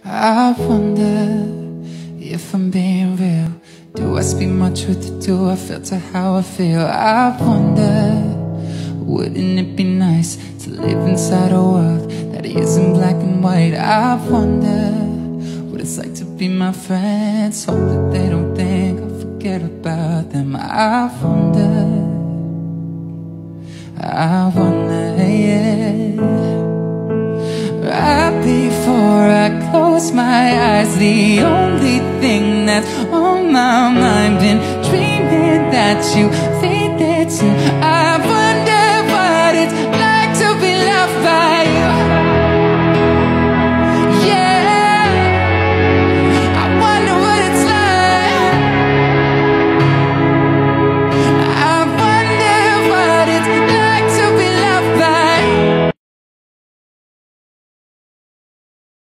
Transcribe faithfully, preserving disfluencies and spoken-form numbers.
I wonder if I'm being real. Do I speak my truth or do I filter how I feel? I wonder, wouldn't it be nice to live inside a world that isn't black and white? I wonder what it's like to be my friends. Hope that they don't think I'll forget about them. I wonder, I wonder, yeah. Right before I close my eyes, the only thing that's on my mind, been dreaming that you faded too. I